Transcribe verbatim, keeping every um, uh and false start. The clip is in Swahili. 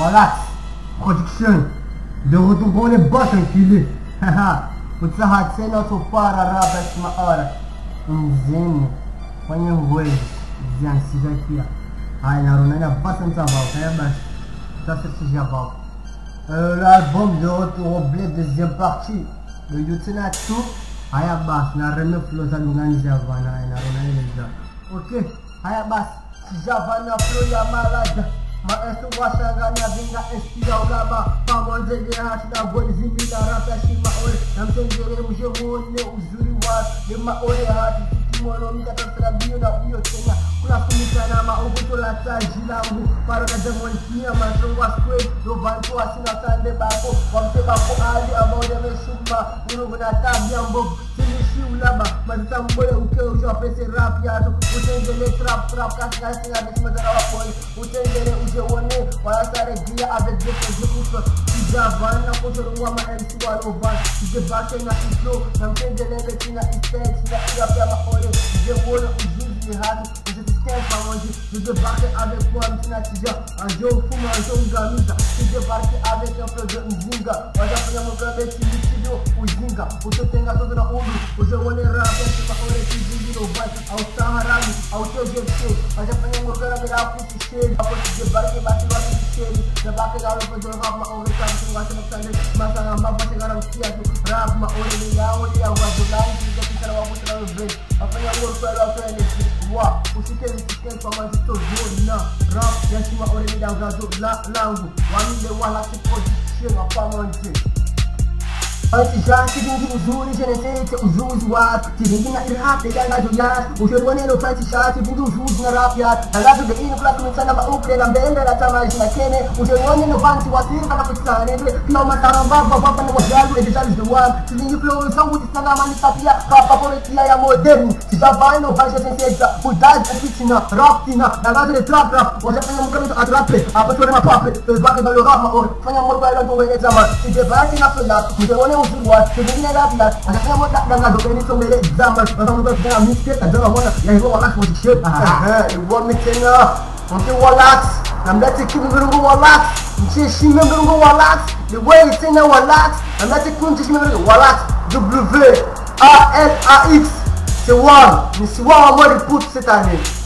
Voilà, production. De retour pour les boss enculés. Haha. Utsaha tena tupara raba ismaara. Mzini. Kwenye ngwezi. Ziansi zakia. Haya narunana basa mtabao. Kaya basi. Ça c'est ce j'avais. Euh, l'album de retour au bled deuxième partie. Le Yutena tout. Haya basi. Na remè flow za lunani javana. Na runani leza. Ok. Haya basi. Si javana flow ya malade. Maestro washangana vinga espira ulaba pamoja na hati na bodi zimila rapa shima ole na mtengere mjemone uzuri wa lema ole hati kimono mkata mbio na hiyo tena kuna kumikana maogoto la taji langu para na demon kia masongo square do bantu asina tande bako wamteba ko ali ambao yameshuma urugu na tabia mbovu sinishi ulaba mazita mbole ukeo ujo pese rap yato utengele trap trap kasi kasi na mesima za wapo utengele ujewone wanasare gia avec des produits kijavana kutorwa ma M C walovan kijebake na islo na mtengele betina istet na irapia maole ujewone ujuzi hadi ujisikia pamoja kijebake avec moi mtina tija anjo fuma anjo ngamiza kijebake avec un flow de mzinga wajafanya mugabe timido uzinga utotenga todo na udu ujewone rap ya maole kijingi no vai au taharani au tejepse wajafanya mugabe rap shade hapo kijebake basi watu shade na bake galo kwa rap maole kama tungasema mtande masanga mambo tegara mkia tu rap maole ni yao ya wazulangi kijapita wa kutra break afanya work kwa rap ni wa usike usike kwa mazito zona rap ya shima ole ni dangazo la langu wamile wala position hapa manje Anti jansi dingi uzuri jenesete ujuzi watu Tiringi na irhap de ganga juyat Ushorwane no fanti shati dingi ujuzi na rap yat Nalazu de inu kula kumitana maukle na mbende na tamaji na kene Ushorwane no fanti wasirika na kutisane Pia umataramba baba na wajalu edijali zuwam Tiringi flow sangu tisanga mani tapia Papa politia ya moderni Tijabani no fanti senseja Kudaji afitina rap tina Nalazu de trap rap Wajafanya mkamito atrape Apa tuwane mapape Tezbake balo rap maore Fanya morba ilo ntowe etama Tijebaki na flow Ushorwane ujuwa Tijabini lapia Asakanya moda Nanga dokeni somele example Nanga moda Nanga mistake Kadama moda Ya hivyo walax position Iwo mitena Mke walax Namlete kimi virungu walax Mche shime virungu walax Iwo itena walax Namlete kunti shime virungu walax W A L A X C'est one Ni si wa wa mori put cette année